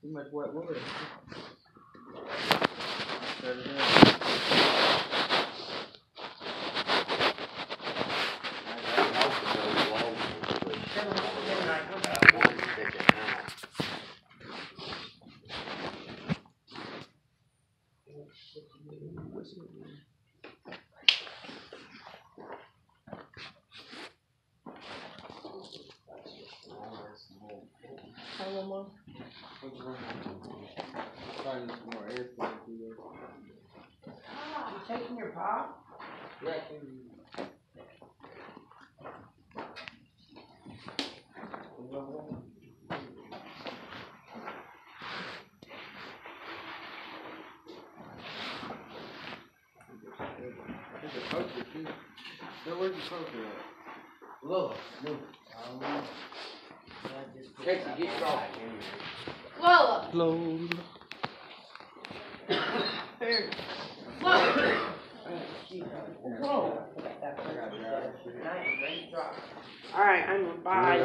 Too much wet wood. One more. Trying some more air for you. You taking your pop? Yeah. There's a poker too. No, where's the poker at? Look, move. Casey, get your off. Lola. Lola. Here. Whoa. Alright, I'm gonna buy.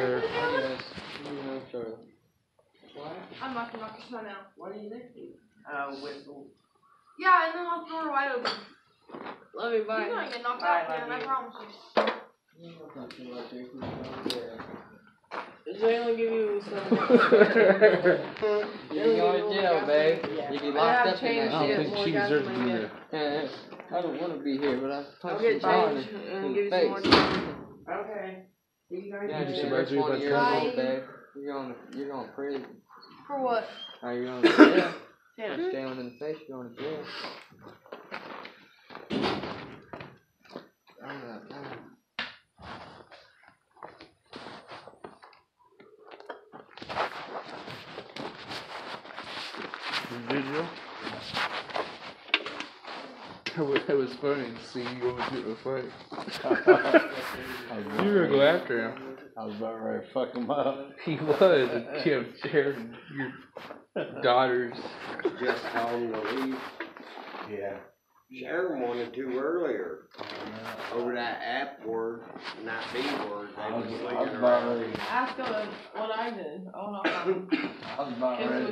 What? I'm not gonna knock the sun out. What are you thinking? Whistle. Yeah, and then I'll throw her wide open. Love you, bye. You're gonna get knocked out, man, I promise you. They only give you some. You're going to jail, babe. You get locked up in I that don't shit. think cheese's be there. I don't want to be here, but I I'll punched get John changed and in give the you some more face. time. Okay. You guys Yeah, You you're survived 20 years Bye. old, babe. You're going to prison. For what? Are you going to jail? Yeah. You're staring in the face, you're going to jail. I'm not lying. Video? It was funny to see you going through a fight. You were gonna go after him. I was about ready to fuck him up. He was. And Kim shared your daughters. Just told him to leave. Yeah. Sharon wanted to earlier. Over that app word, not B word. They I was was slinging about around. ready. Ask them what I did. Oh, no. I was about ready.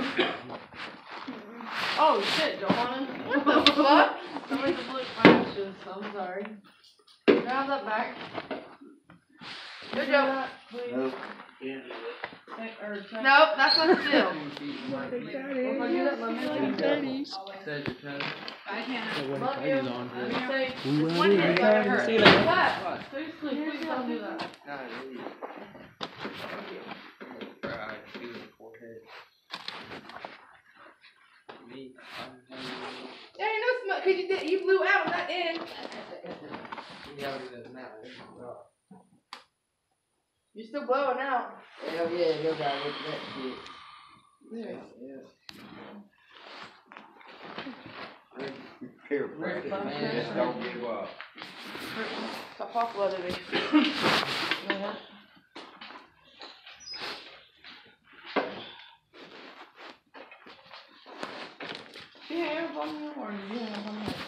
Oh, shit, Johanna. What the fuck? Somebody just looked my ashes. I'm sorry. Grab that back. Good job. Please. Nope. Nope, that's not the deal. Said your cousin. I can't. Love you. on. One hit might hurt. See you later. What? Seriously, please don't do that. God, leave. Right, feel the forehead. Me, There ain't no smoke, cause you blew out on that end. Yeah, it doesn't matter. You're still blowing out. Hell yeah, he'll die with that shit. Yeah. Peer pressure, man. Just don't give up. Stop off leather, baby. Yeah, I'm on the